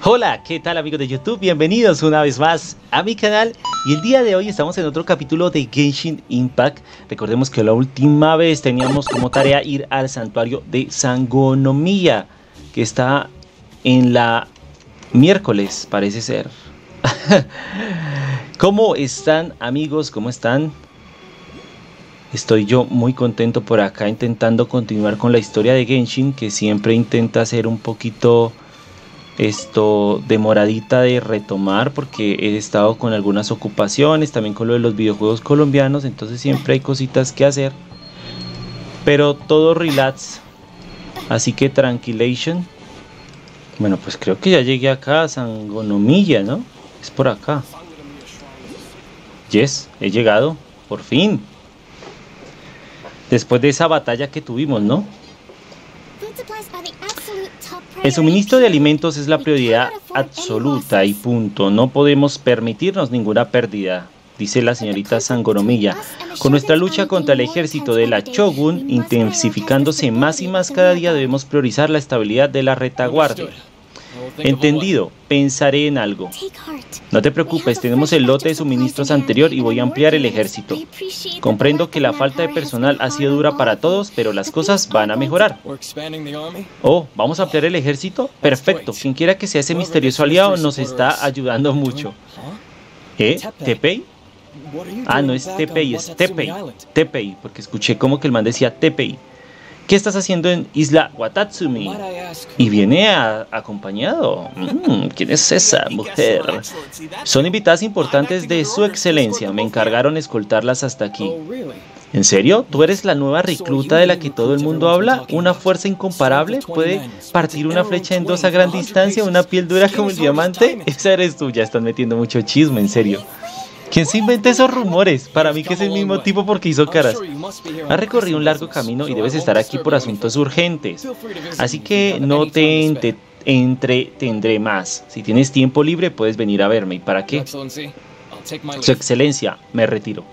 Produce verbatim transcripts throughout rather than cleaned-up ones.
Hola, ¿qué tal amigos de YouTube? Bienvenidos una vez más a mi canal. Y el día de hoy estamos en otro capítulo de Genshin Impact. Recordemos que la última vez teníamos como tarea ir al santuario de Sangonomiya, que está en la miércoles, parece ser. ¿Cómo están amigos? ¿Cómo están? Estoy yo muy contento por acá intentando continuar con la historia de Genshin, que siempre intenta ser un poquito esto demoradita de retomar, porque he estado con algunas ocupaciones, también con lo de los videojuegos colombianos, entonces siempre hay cositas que hacer, pero todo relax, así que tranquilation. Bueno, pues creo que ya llegué acá a Sangonomiya, ¿no? Es por acá. Yes, he llegado, por fin. Después de esa batalla que tuvimos, ¿no? El suministro de alimentos es la prioridad absoluta y punto. No podemos permitirnos ninguna pérdida, dice la señorita Sangonomiya. Con nuestra lucha contra el ejército de la Shogun intensificándose más y más cada día, debemos priorizar la estabilidad de la retaguardia. Entendido, pensaré en algo. No te preocupes, tenemos el lote de suministros anterior y voy a ampliar el ejército. Comprendo que la falta de personal ha sido dura para todos, pero las cosas van a mejorar. Oh, ¿vamos a ampliar el ejército? Perfecto, quien quiera que sea ese misterioso aliado nos está ayudando mucho. ¿Eh? ¿Tepei? Ah, no es Tepei, es Tepei. Tepei, porque escuché como que el man decía Tepei. ¿Qué estás haciendo en Isla Watatsumi? Y viene a, acompañado. Mm, ¿Quién es esa mujer? Son invitadas importantes de su excelencia. Me encargaron escoltarlas hasta aquí. ¿En serio? ¿Tú eres la nueva recluta de la que todo el mundo habla? ¿Una fuerza incomparable? ¿Puede partir una flecha en dos a gran distancia? ¿Una piel dura como el diamante? Esa eres tú. Ya están metiendo mucho chisme, en serio. ¿Quién se inventa esos rumores? Para mí que es el mismo tipo porque hizo caras. Has recorrido un largo camino y debes estar aquí por asuntos urgentes. Así que no te ente entretendré más. Si tienes tiempo libre puedes venir a verme. ¿Y para qué? Su excelencia, me retiro.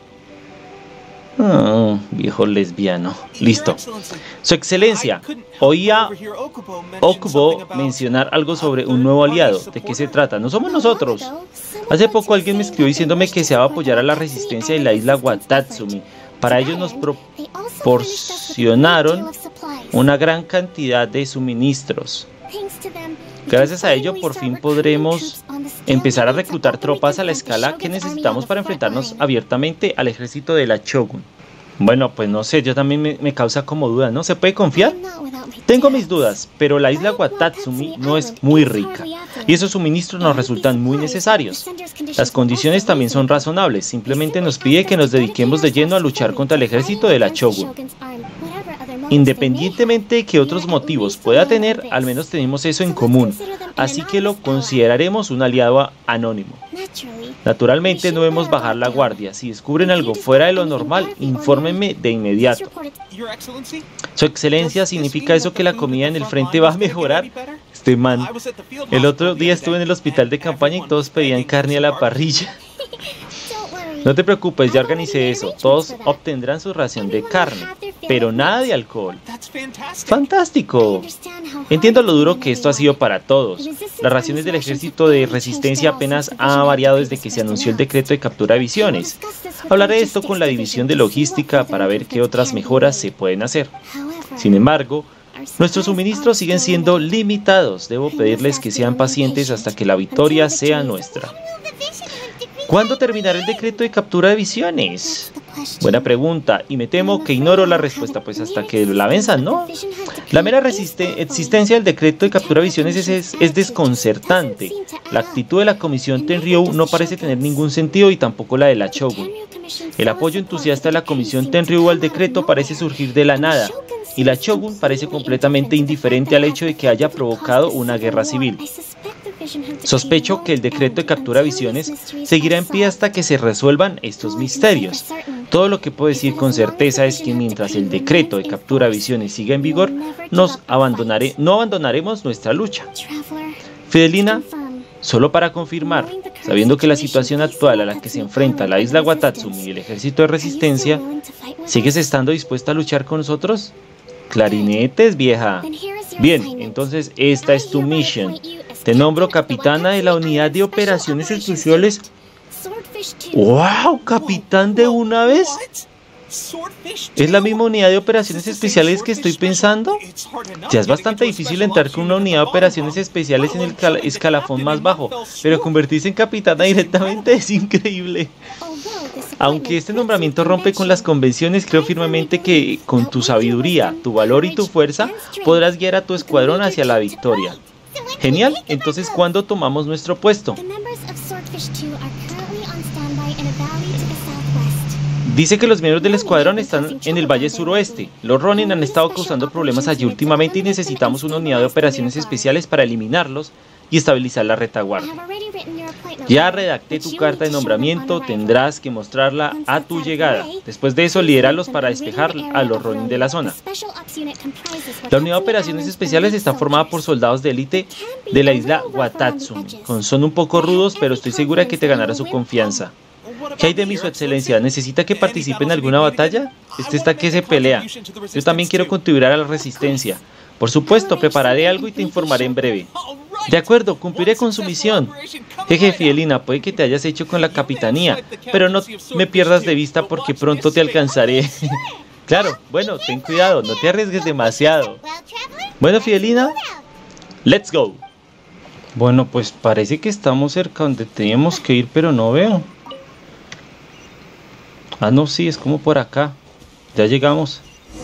Oh, viejo lesbiano. Listo. Su excelencia, oía Okubo mencionar algo sobre un nuevo aliado. ¿De qué se trata? No somos nosotros. Hace poco alguien me escribió diciéndome que se va a apoyar a la resistencia de la isla Watatsumi. Para ello nos proporcionaron una gran cantidad de suministros. Gracias a ello por fin podremos empezar a reclutar tropas a la escala que necesitamos para enfrentarnos abiertamente al ejército de la Shogun. Bueno, pues no sé, yo también me, me causa como duda, ¿no? ¿Se puede confiar? Tengo mis dudas, pero la isla Watatsumi no es muy rica y esos suministros nos resultan muy necesarios. Las condiciones también son razonables, simplemente nos pide que nos dediquemos de lleno a luchar contra el ejército de la Shogun. Independientemente de que otros motivos pueda tener, al menos tenemos eso en común, así que lo consideraremos un aliado anónimo. Naturalmente no debemos bajar la guardia. Si descubren algo fuera de lo normal, infórmenme de inmediato. Su excelencia, ¿significa eso que la comida en el frente va a mejorar? Este man. El otro día estuve en el hospital de campaña y todos pedían carne a la parrilla. No te preocupes, ya organicé eso. Todos obtendrán su ración de carne, pero nada de alcohol. ¡Fantástico! Entiendo lo duro que esto ha sido para todos. Las raciones del ejército de resistencia apenas ha variado desde que se anunció el decreto de captura de visiones. Hablaré de esto con la división de logística para ver qué otras mejoras se pueden hacer. Sin embargo, nuestros suministros siguen siendo limitados. Debo pedirles que sean pacientes hasta que la victoria sea nuestra. ¿Cuándo terminará el decreto de captura de visiones? Buena pregunta, y me temo que ignoro la respuesta, pues hasta que la venzan, ¿no? La mera existencia del decreto de captura de visiones es, es, es desconcertante. La actitud de la Comisión Tenryou no parece tener ningún sentido y tampoco la de la Shogun. El apoyo entusiasta de la Comisión Tenryou al decreto parece surgir de la nada, y la Shogun parece completamente indiferente al hecho de que haya provocado una guerra civil. Sospecho que el decreto de captura de visiones seguirá en pie hasta que se resuelvan estos misterios. Todo lo que puedo decir con certeza es que mientras el decreto de captura de visiones siga en vigor, nos abandonaré, no abandonaremos nuestra lucha. Fidelina, solo para confirmar, sabiendo que la situación actual a la que se enfrenta la isla Watatsumi y el ejército de resistencia, ¿sigues estando dispuesta a luchar con nosotros? Clarinetes, vieja. Bien, entonces esta es tu misión. Te nombro capitana de la unidad de operaciones especiales. ¡Wow! ¿Capitán de una vez? ¿Es la misma unidad de operaciones especiales que estoy pensando? Ya es bastante difícil entrar con una unidad de operaciones especiales en el escalafón más bajo, pero convertirse en capitana directamente es increíble. Aunque este nombramiento rompe con las convenciones, creo firmemente que con tu sabiduría, tu valor y tu fuerza podrás guiar a tu escuadrón hacia la victoria. Genial, entonces ¿cuándo tomamos nuestro puesto? Dice que los miembros del escuadrón están en el valle suroeste. Los Ronin han estado causando problemas allí últimamente y necesitamos una unidad de operaciones especiales para eliminarlos y estabilizar la retaguardia. Ya redacté tu carta de nombramiento, tendrás que mostrarla a tu llegada. Después de eso, lidéralos para despejar a los Ronin de la zona. La unidad de operaciones especiales está formada por soldados de élite de la isla Watatsumi. Son un poco rudos, pero estoy segura que te ganará su confianza. ¿Qué hay de mí, su excelencia? ¿Necesita que participe en alguna batalla? Este está que se pelea. Yo también quiero contribuir a la resistencia. Por supuesto, prepararé algo y te informaré en breve. De acuerdo, cumpliré con su misión. Jeje, Fidelina, puede que te hayas hecho con la capitanía, pero no me pierdas de vista porque pronto te alcanzaré. Claro, bueno, ten cuidado, no te arriesgues demasiado. Bueno, Fidelina, let's go. Bueno, pues parece que estamos cerca donde teníamos que ir, pero no veo. Ah, no, sí, es como por acá. Ya llegamos.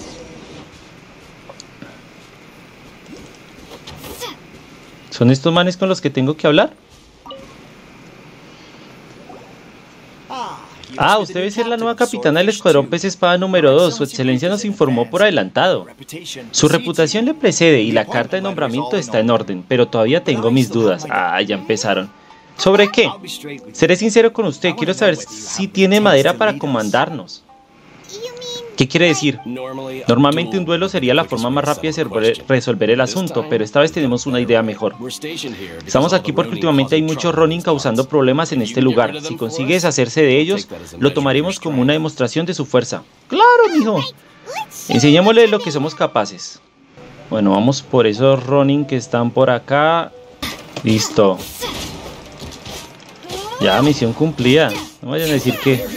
¿Son estos manes con los que tengo que hablar? Ah, usted debe ser la nueva capitana del escuadrón Pez Espada número dos. Su excelencia nos informó por adelantado. Su reputación le precede y la carta de nombramiento está en orden, pero todavía tengo mis dudas. Ah, ya empezaron. ¿Sobre qué? Seré sincero con usted, quiero saber si tiene madera para comandarnos. ¿Qué quiere decir? Normalmente un duelo sería la forma más rápida de resolver el asunto, pero esta vez tenemos una idea mejor. Estamos aquí porque últimamente hay muchos Ronin causando problemas en este lugar. Si consigue deshacerse de ellos, lo tomaremos como una demostración de su fuerza. ¡Claro, mijo! Enseñémosle lo que somos capaces. Bueno, vamos por esos Ronin que están por acá. Listo. Ya, misión cumplida. No vayan a decir que...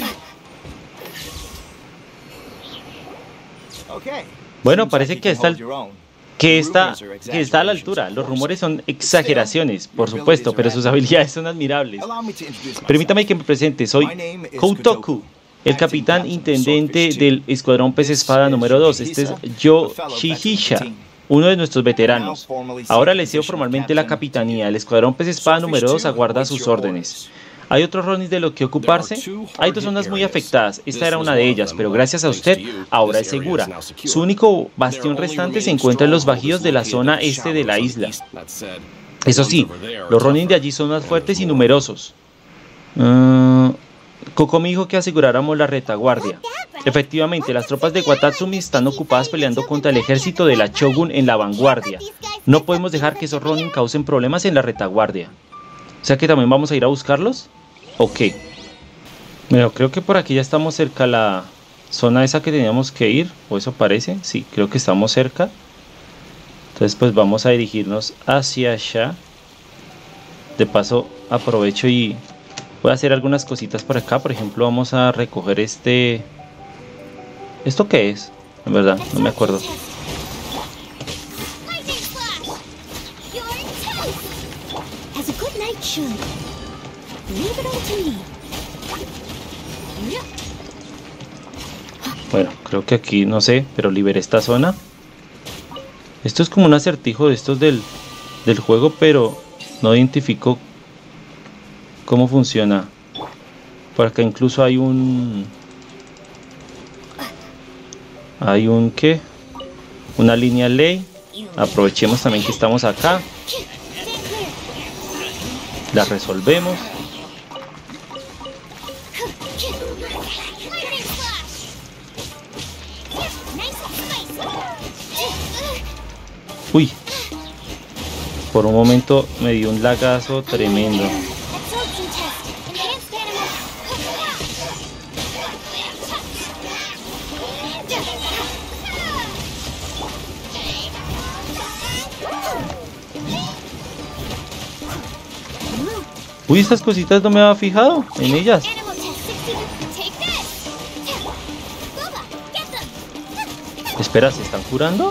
Bueno, parece que está, que, está, que está a la altura. Los rumores son exageraciones, por supuesto, pero sus habilidades son admirables. Permítame que me presente. Soy Koutoku, el capitán intendente del escuadrón Pez Espada número dos. Este es Yoshihisha, uno de nuestros veteranos. Ahora le cedo formalmente la capitanía. El escuadrón Pez Espada número dos aguarda sus órdenes. ¿Hay otros Ronin de lo que ocuparse? Hay dos zonas muy afectadas. Esta era una de ellas, pero gracias a usted, ahora es segura. Su único bastión restante se encuentra en los bajíos de la zona este de la isla. Eso sí, los Ronin de allí son más fuertes y numerosos. Uh, Coco me dijo que aseguráramos la retaguardia. Efectivamente, las tropas de Watatsumi están ocupadas peleando contra el ejército de la Shogun en la vanguardia. No podemos dejar que esos Ronin causen problemas en la retaguardia. O sea que también vamos a ir a buscarlos. Ok. Bueno, creo que por aquí ya estamos cerca a la zona esa que teníamos que ir. ¿O eso parece? Sí, creo que estamos cerca. Entonces pues vamos a dirigirnos hacia allá. De paso aprovecho y voy a hacer algunas cositas por acá. Por ejemplo, vamos a recoger este... ¿Esto qué es? En verdad, no me acuerdo. Bueno, creo que aquí, no sé, pero liberé esta zona. Esto es como un acertijo de estos del, del juego, pero no identifico cómo funciona. Por acá incluso hay un... Hay un, ¿qué? Una línea ley. Aprovechemos también que estamos acá. La resolvemos. Uy, por un momento me dio un lagazo tremendo. Uy, estas cositas no me había fijado en ellas. Espera, ¿se están curando?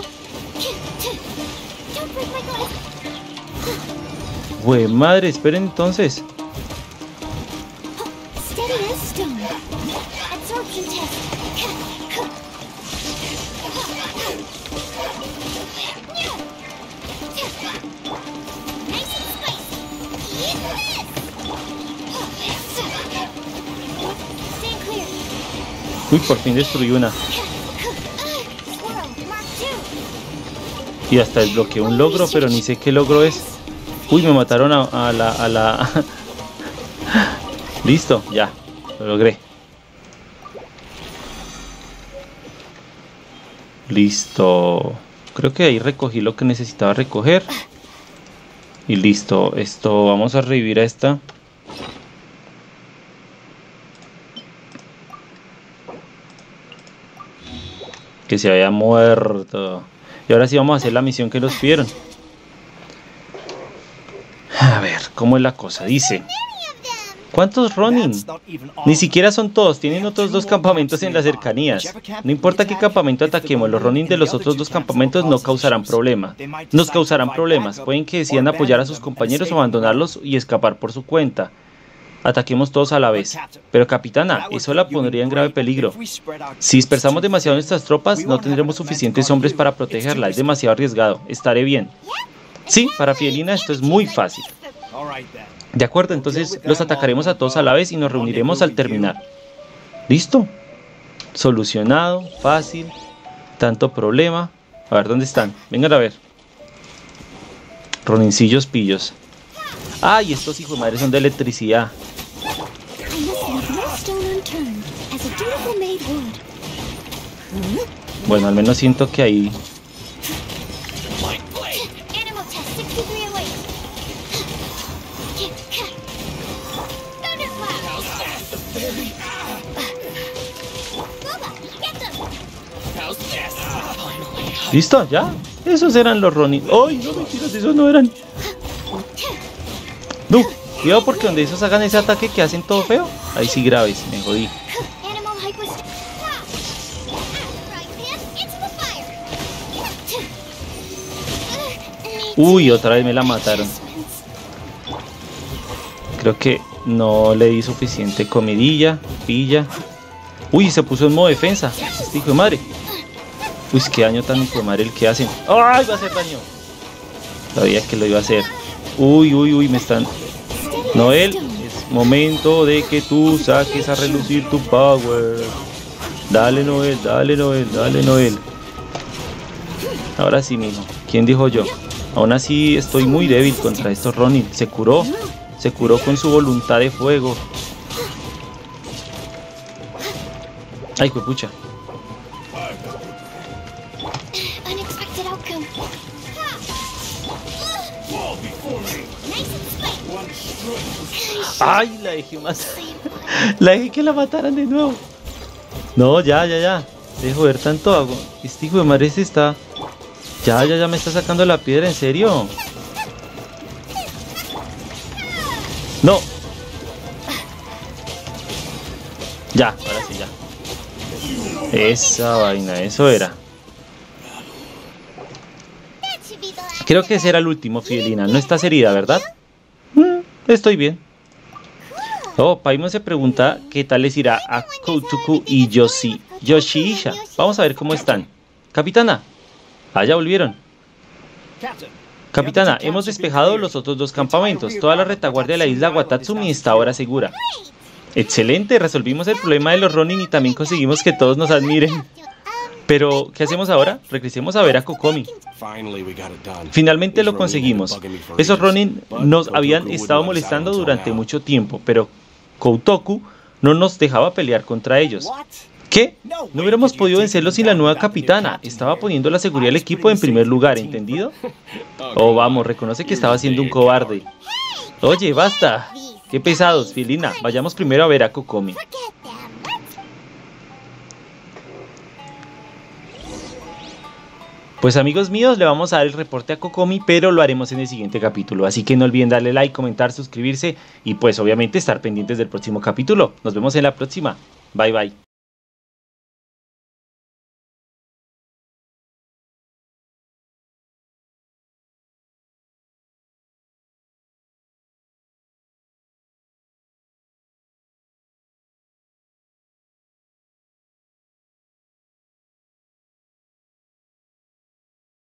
Güey, madre, esperen entonces. Uy, por fin destruí una. Y hasta desbloqueé un logro, pero ni sé qué logro es. Uy, me mataron a, a la... A la... Listo, ya, lo logré. Listo. Creo que ahí recogí lo que necesitaba recoger. Y listo, esto, vamos a revivir a esta. Que se había muerto. Y ahora sí vamos a hacer la misión que nos pidieron. A ver, ¿cómo es la cosa? Dice... ¿Cuántos Ronin? Ni siquiera son todos, tienen otros dos campamentos en las cercanías. No importa qué campamento ataquemos, los Ronin de los otros dos campamentos no causarán problema. Nos causarán problemas, pueden que decidan apoyar a sus compañeros o abandonarlos y escapar por su cuenta. Ataquemos todos a la vez. Pero capitana, eso la pondría en grave peligro. Si dispersamos demasiado nuestras tropas, no tendremos suficientes hombres para protegerla, es demasiado arriesgado. Estaré bien. Sí, para Fidelina esto es muy fácil. De acuerdo, entonces los atacaremos a todos a la vez y nos reuniremos al terminar. ¿Listo? Solucionado, fácil, tanto problema. A ver, ¿dónde están? Vengan a ver. Ronincillos pillos. ¡Ay, estos hijos de madre son de electricidad! Bueno, al menos siento que ahí... ¿Listo? ¿Ya? Esos eran los Ronin. ¡Ay, no, mentiras! Esos no eran... No, cuidado porque donde esos hagan ese ataque que hacen todo feo. Ahí sí graves, me jodí. Uy, otra vez me la mataron. Creo que no le di suficiente comidilla, pilla. Uy, se puso en modo defensa. Este hijo de madre. Uy, qué daño tan hijo de madre el que hacen. ¡Ay, va a hacer daño! Sabía que lo iba a hacer. Uy, uy, uy, me están... Noel, es momento de que tú saques a relucir tu power. Dale, Noel, dale, Noel, dale, Noel. Ahora sí, mijo. ¿Quién dijo yo? Aún así estoy muy débil contra estos Ronin. Se curó. Se curó con su voluntad de fuego. Ay, pucha. Ay, la dejé más. La dejé que la mataran de nuevo. No, ya, ya, ya. Dejo ver tanto agua. Este hijo de madre se está... Ya, ya, ya me está sacando la piedra, ¿en serio? No. Ya, ahora sí, ya. Esa vaina, eso era. Creo que ese era el último, Fidelina. No estás herida, ¿verdad? Mm, estoy bien. Oh, Paimon se pregunta qué tal les irá a Koutoku y Yoshi, Yoshiisha. Vamos a ver cómo están. Capitana. Ah, ya volvieron. Capitana, hemos despejado los otros dos campamentos. Toda la retaguardia de la isla Watatsumi está ahora segura. Excelente, resolvimos el problema de los Ronin y también conseguimos que todos nos admiren. Pero, ¿qué hacemos ahora? Regresemos a ver a Kokomi. Finalmente lo conseguimos. Esos Ronin nos habían estado molestando durante mucho tiempo, pero Koutoku no nos dejaba pelear contra ellos. ¿Qué? No hubiéramos podido vencerlos sin la nueva capitana. Estaba poniendo la seguridad del equipo en primer lugar, ¿entendido? Oh, vamos, reconoce que estaba siendo un cobarde. Oye, basta. Qué pesados, Fidelina. Vayamos primero a ver a Kokomi. Pues amigos míos, le vamos a dar el reporte a Kokomi, pero lo haremos en el siguiente capítulo. Así que no olviden darle like, comentar, suscribirse y pues obviamente estar pendientes del próximo capítulo. Nos vemos en la próxima. Bye bye.